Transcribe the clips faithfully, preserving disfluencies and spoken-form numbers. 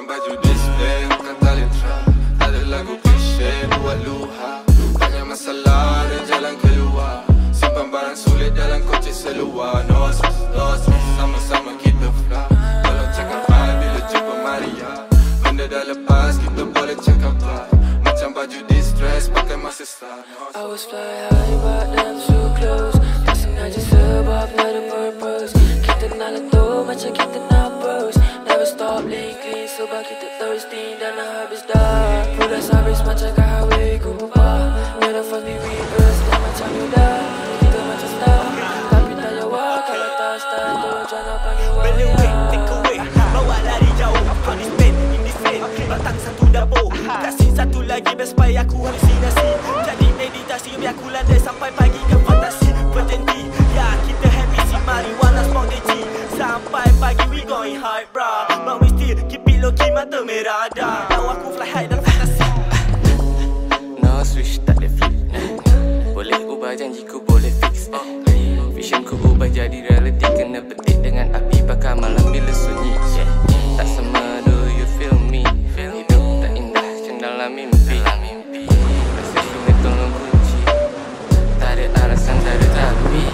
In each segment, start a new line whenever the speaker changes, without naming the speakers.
Macam baju display, bukan talenta. Tak ada lagu klise, buat luha. Banyak masalah, ada jalan keluar. Simpan barang sulit dalam koci seluar. No stress, no stress, sama-sama kita fly. Tolong cakap hai bila jumpa Maria. Benda dah lepas, kita boleh cakap bye. Macam baju distress, pakai masa start.
I was fly high but I'm so close. Tak sengaja sebab tak ada purpose. Kita nak letup macam kita nak burst. Never stop laying clean sebab kita thirsty dan nak habis dah. Pulas habis macam kat highway ku lupa. Biar the fun be reverse dan macam Yoda. Kita macam star tapi tak jawab kalau tak start tu jangan panggil
Beli
waya.
away, take away, bawa lari jauh. Kau ni spend, in this lane. Batang satu dapur, kasih satu lagi best supaya aku halusinasi. Jadi meditasi biar aku landai sampai pagi ke fantasi. Berjanji, ya kita happy si marijuana smoke D G. Sampai pagi we going high bra. But we still keep it low key mata merah dah. Tahu aku fly high dalam fantasi.
No switch tak ada flip. Boleh ubah janjiku boleh fix. Visionku ubah jadi reality. Kena petik dengan api bakar malam bila sunyi. Tak sama do you feel me. Hidup tak indah macam dalam mimpi. Rasa sungai tolong kunci. Tak ada alasan, tak ada tapi.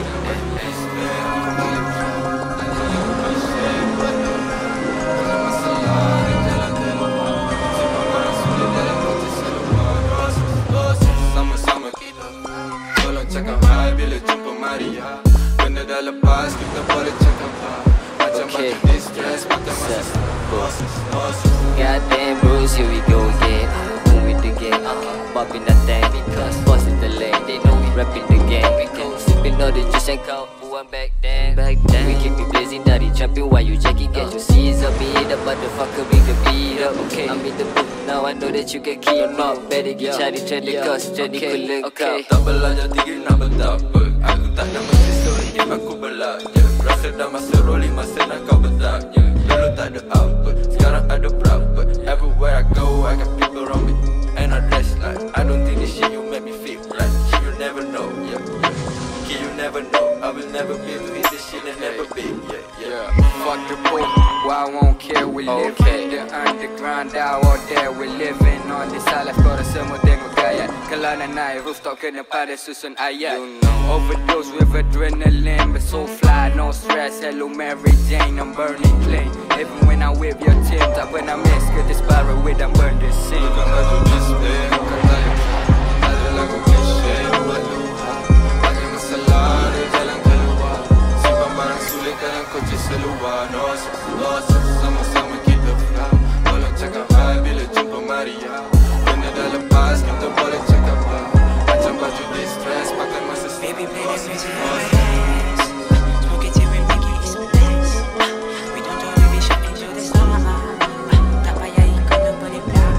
Cakap hai bila jumpa Maria. Benda dah lepas, kita boleh cakap bye. Macam
Okay.
baju distress, pakai masa start.
Goddamn Bruce, here we go again. Boom with the gang, popping that thing because boss is the lane. They know we rapping the game. Sipping all the juice and count one back then. Back then we keep it blazing, daddy jumping while you jacking. Get your C's up, me the motherfucker bring the beat up. Okay, I'm in the book now, I know that you can keep up. Better get cari trend cause jadi ku lengkap.
Tak belajar tinggi nak betapa. Aku tak nak mesti story game aku belajar. Rasa dah masa rolling masa nak kau bertanya. Dulu tak ada apa, sekarang ada berapa. Everywhere I go I got people around me. And I dress like I don't think this shit you make me feel like. Shit you never know, yeah, yeah. Shit you never know. I will never be able to hit this shit and never be, yeah, yeah.
Fuck the book, well, I won't care, we live
Okay.
in the underground, out there, we living on this island. Korang semua tengok gayat. Kalau nak naik rooftop kena pada susun ayat.
You know.
Overdose with adrenaline, but so fly, no stress. Hello Mary Jane, I'm burning clean. Even when I'm with your team, tak pernah miss. Ke this spiral with I'm burn the scene.
Bukan baju display, bukan talenta. Tak ada lagu klise, buat luha. Banyak masalah, ada jalan keluar. Simpan barang sulit dalam koci seluar. No stress, no stress, sama-sama kita fly. Tolong cakap hai bila jumpa Maria. Benda dah lepas, kita boleh cakap bye. Macam baju distress, pakai masa start.
Baby, play this music nice. Smoke it till we make it express. We don't do it, we should enjoy the summer. Tak payah ikut nobody plan.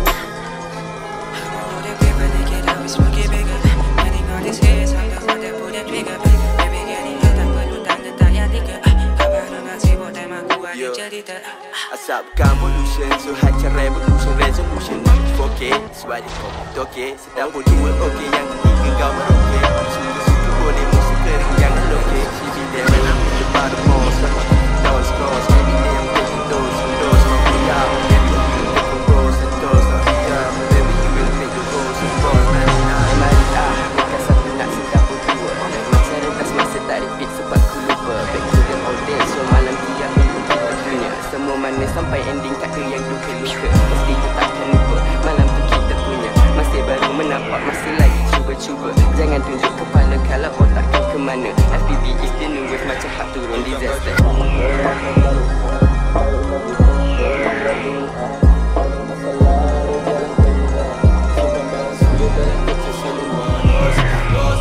I know the paper, they get out, we smoke it bigger. Running on this haze, I'm the one that pull the trigger. Baby, getting hot, tak perlu tanda tak yang tiga. Kau baru nak sibuk, time aku ada cerita.
Asapkan pollution, so hancur revolution, resolution four K, sebab dia komputer okey. Sedang pun dua okey, yang ketiga kau merokeh. Suka-suka boleh musuh kering, jangan lokeh. C B dia menang, lepas the boss. Doors close, maybe they am taking those. Doors smoking out, maybe you will make the rolls and doors not here. Maybe you will make the rolls and balls. Mari ah, mari ah, bukan satu nak sedap pun dua. Macam rentas masa tak repeat sebab ku lupa. Back to the old days, so malam tiap minggu kita dunia. Semua manis sampai ending tak ada yang duka-luka. Mesti kita takkan lupa, malam tu kita punya. Masih baru menampak, masih lagi cuba-cuba. Jangan tunjuk kepala kalau otak kau ke mana. F P V is the new wave macam hak turun disaster.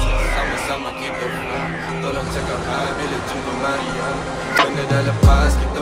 Sama-sama kita fly. Tolong cakap hai bila jumpa Maria. Benda dah lepas, kita